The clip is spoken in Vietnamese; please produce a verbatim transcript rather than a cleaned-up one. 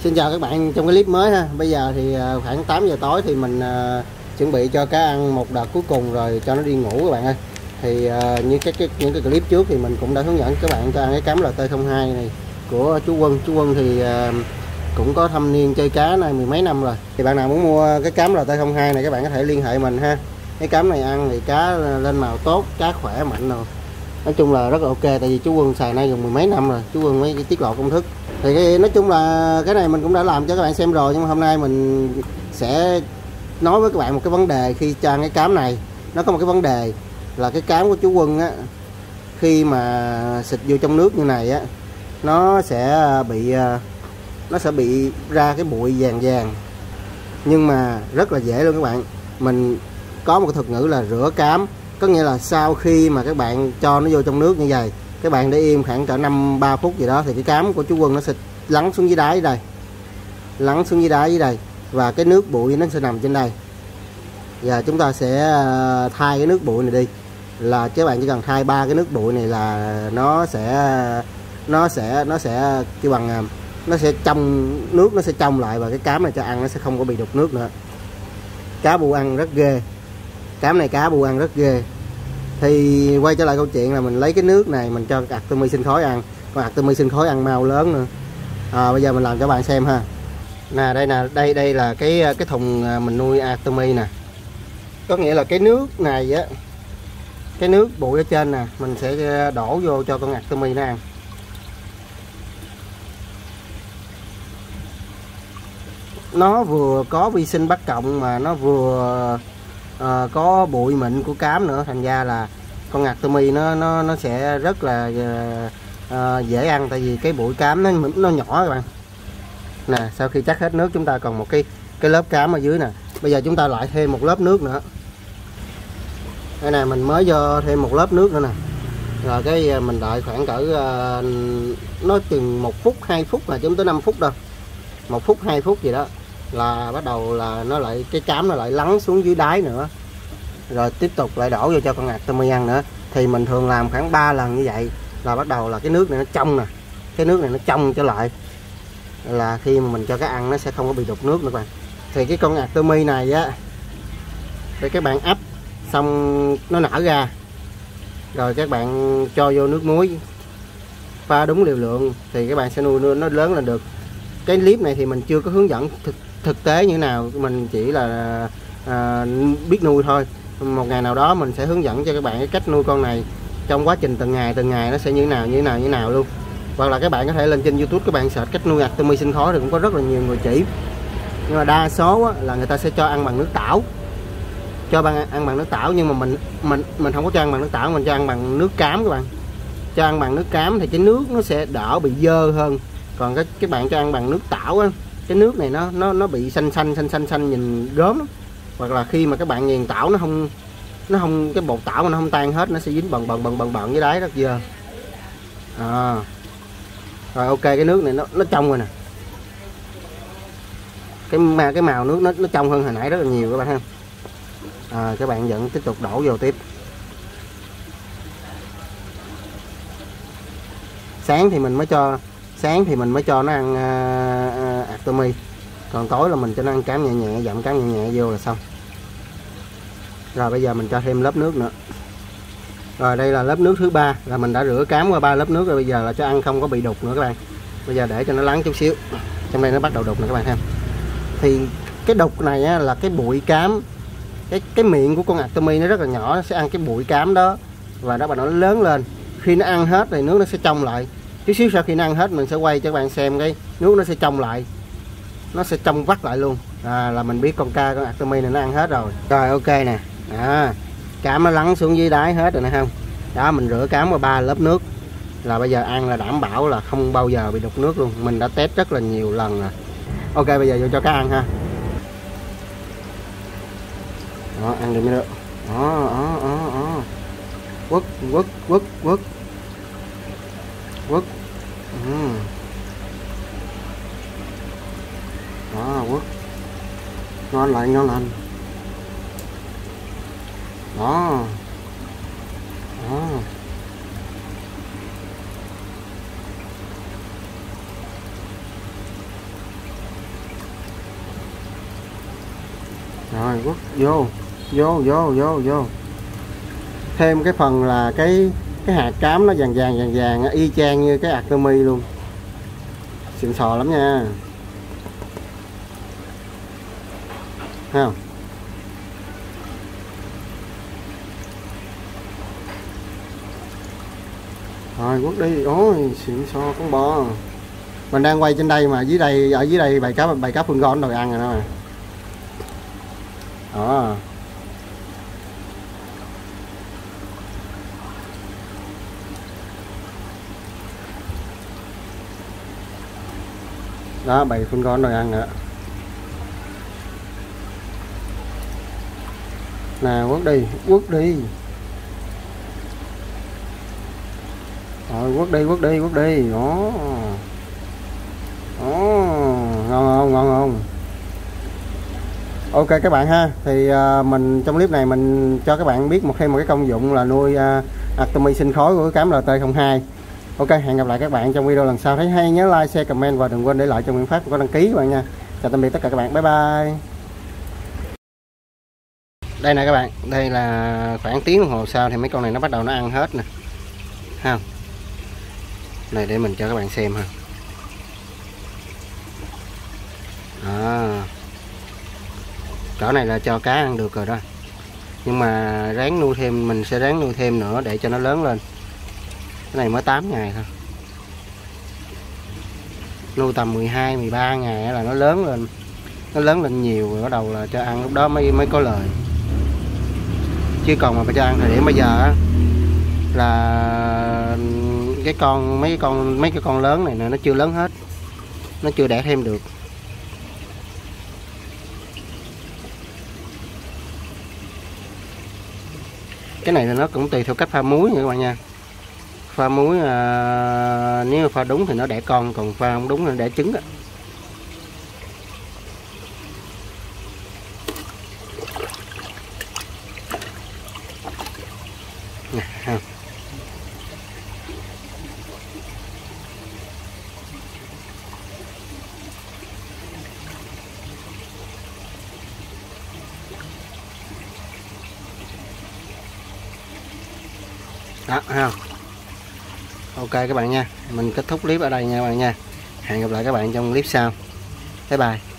Xin chào các bạn trong cái clip mới ha. Bây giờ thì khoảng tám giờ tối thì mình uh, chuẩn bị cho cá ăn một đợt cuối cùng rồi cho nó đi ngủ các bạn ơi. Thì uh, như các cái, những cái clip trước thì mình cũng đã hướng dẫn các bạn cho ăn cái cám L T không hai này của chú Quân. Chú Quân thì uh, cũng có thâm niên chơi cá này mười mấy năm rồi. Thì bạn nào muốn mua cái cám L T không hai này các bạn có thể liên hệ mình ha. Cái cám này ăn thì cá lên màu tốt, cá khỏe mạnh rồi. Nói chung là rất là ok, tại vì chú Quân xài nay gần mười mấy năm rồi, chú Quân mới tiết lộ công thức. Thì cái, nói chung là cái này mình cũng đã làm cho các bạn xem rồi, nhưng mà hôm nay mình sẽ nói với các bạn một cái vấn đề khi cho ăn cái cám này. Nó có một cái vấn đề là cái cám của chú Quân á, khi mà xịt vô trong nước như này á, nó sẽ bị nó sẽ bị ra cái bụi vàng vàng, nhưng mà rất là dễ luôn các bạn. Mình có một cái thuật ngữ là rửa cám, có nghĩa là sau khi mà các bạn cho nó vô trong nước như vậy, các bạn để im khoảng cỡ năm ba phút gì đó thì cái cám của chú Quân nó sẽ lắng xuống dưới đáy đây, lắng xuống dưới đáy dưới đây, và cái nước bụi nó sẽ nằm trên đây. Và chúng ta sẽ thay cái nước bụi này đi, là các bạn chỉ cần thay ba cái nước bụi này là nó sẽ nó sẽ nó sẽ kêu bằng nó sẽ trong nước, nó sẽ trong lại, và cái cám này cho ăn nó sẽ không có bị đục nước nữa. Cá bu ăn rất ghê, cám này cá bu ăn rất ghê. Thì quay trở lại câu chuyện là mình lấy cái nước này mình cho Artemia sinh khối ăn, còn Artemia sinh khối ăn mau lớn nữa. À, bây giờ mình làm cho bạn xem ha. Nè đây nè, đây đây là cái cái thùng mình nuôi Artemia nè. Có nghĩa là cái nước này á, cái nước bụi ở trên nè, mình sẽ đổ vô cho con Artemia nó ăn. Nó vừa có vi sinh Bắc Cộng mà nó vừa à, có bụi mịn của cám nữa, thành ra là con Artemia nó nó nó sẽ rất là à, dễ ăn, tại vì cái bụi cám nó nó nhỏ các bạn. Nè, sau khi chắc hết nước chúng ta còn một cái cái lớp cám ở dưới nè. Bây giờ chúng ta lại thêm một lớp nước nữa. Đây nè, mình mới vô thêm một lớp nước nữa nè. Rồi cái mình đợi khoảng cỡ uh, nó chừng một phút hai phút là chúng tới năm phút đâu, một phút hai phút gì đó là bắt đầu là nó lại cái cám nó lại lắng xuống dưới đáy nữa, rồi tiếp tục lại đổ vô cho con Artemia ăn nữa. Thì mình thường làm khoảng ba lần như vậy là bắt đầu là cái nước này nó trong nè, cái nước này nó trong trở lại, là khi mà mình cho cái ăn nó sẽ không có bị đục nước nữa các bạn. Thì cái con Artemia này á, thì các bạn ấp xong nó nở ra rồi các bạn cho vô nước muối pha đúng liều lượng thì các bạn sẽ nuôi nó lớn lên được. Cái clip này thì mình chưa có hướng dẫn thực, thực tế như thế nào, mình chỉ là à, biết nuôi thôi. Một ngày nào đó mình sẽ hướng dẫn cho các bạn cái cách nuôi con này trong quá trình từng ngày từng ngày nó sẽ như thế nào như thế nào như thế nào luôn. Hoặc là các bạn có thể lên trên YouTube các bạn search cách nuôi Artemia sinh khối thì cũng có rất là nhiều người chỉ. Nhưng mà đa số á, là người ta sẽ cho ăn bằng nước tảo, cho bằng ăn bằng nước tảo, nhưng mà mình mình mình không có cho ăn bằng nước tảo, mình cho ăn bằng nước cám các bạn. Cho ăn bằng nước cám thì cái nước nó sẽ đỡ bị dơ hơn. Còn cái các bạn cho ăn bằng nước tảo á, cái nước này nó nó nó bị xanh xanh xanh xanh xanh nhìn gớm lắm. Hoặc là khi mà các bạn nghiền tảo nó không nó không cái bột tảo mà nó không tan hết, nó sẽ dính bần bần bần bần bần với đáy rất dơ. À. Rồi ok, cái nước này nó nó trong rồi nè. Cái mà cái màu nước nó nó trong hơn hồi nãy rất là nhiều các bạn ha. À, các bạn vẫn tiếp tục đổ vô tiếp. Sáng thì mình mới cho sáng thì mình mới cho nó ăn uh, Artemia, còn tối là mình cho nó ăn cám nhẹ nhẹ, dặm cám nhẹ nhẹ vô là xong. Rồi bây giờ mình cho thêm lớp nước nữa. Rồi đây là lớp nước thứ ba, là mình đã rửa cám qua ba lớp nước rồi, bây giờ là cho ăn không có bị đục nữa các bạn. Bây giờ để cho nó lắng chút xíu, trong đây nó bắt đầu đục nè các bạn ha. Thì cái đục này á, là cái bụi cám, cái cái miệng của con Artemia nó rất là nhỏ, nó sẽ ăn cái bụi cám đó và nó bắt đầu nó lớn lên. Khi nó ăn hết thì nước nó sẽ trong lại. Chút xíu sau khi nó ăn hết mình sẽ quay cho các bạn xem cái nước nó sẽ trong lại, nó sẽ trong vắt lại luôn. À, là mình biết con ca con Artemia này nó ăn hết rồi. Rồi ok nè. À, cám nó lắng xuống dưới đáy hết rồi nè không. Đó, mình rửa cám qua ba lớp nước là bây giờ ăn là đảm bảo là không bao giờ bị đục nước luôn. Mình đã test rất là nhiều lần rồi. Ok, bây giờ vô cho cá ăn ha. Đó, ăn được mới được. Đó, đó, đó, đó. Quất, quất, quất, quất. Quất. Ừ. Đó, quất. Ngon lành, ngon lành. Đó. Đó. Rồi quất vô vô vô vô vô thêm cái phần là cái cái hạt cám nó vàng vàng vàng vàng y chang như cái Artemia luôn, xịn sò lắm nha. Thấy không? Rồi quất đi. Ôi xịn sò con bò. Mình đang quay trên đây mà dưới đây, ở dưới đây bầy cá bầy cá Fungon đòi ăn rồi đó mà. Đó. Đó bầy Fungon đòi ăn nữa. Nè quất đi, quất đi. Rồi quất đi, quất đi, quất đi. Đó. Đó. Ngon không, ngon không? Ok các bạn ha, thì uh, mình trong clip này mình cho các bạn biết một thêm một cái công dụng là nuôi uh, Artemia sinh khối của cám L T không hai. Ok, hẹn gặp lại các bạn trong video lần sau. Thấy hay nhớ like, share, comment và đừng quên để lại cho Nguyễn Phát có đăng ký các bạn nha. Chào tạm biệt tất cả các bạn, bye bye. Đây nè các bạn, đây là khoảng tiếng đồng hồ sau thì mấy con này nó bắt đầu nó ăn hết nè, ha. Này để mình cho các bạn xem ha. À, cỡ này là cho cá ăn được rồi đó, nhưng mà ráng nuôi thêm, mình sẽ ráng nuôi thêm nữa để cho nó lớn lên. Cái này mới tám ngày thôi, nuôi tầm mười hai mười ba ngày là nó lớn lên, nó lớn lên nhiều rồi bắt đầu là cho ăn, lúc đó mới mới có lời. Chứ còn mà phải cho ăn thời điểm bây giờ á là cái con mấy cái con mấy cái con lớn này nè nó chưa lớn hết, nó chưa đẻ thêm được. Cái này thì nó cũng tùy theo cách pha muối nha các bạn nha. Pha muối à, nếu pha đúng thì nó đẻ con, còn pha không đúng thì nó đẻ trứng đó. Nè, ha. Đó, ha. Ok các bạn nha, mình kết thúc clip ở đây nha các bạn nha. Hẹn gặp lại các bạn trong clip sau. Bye bye.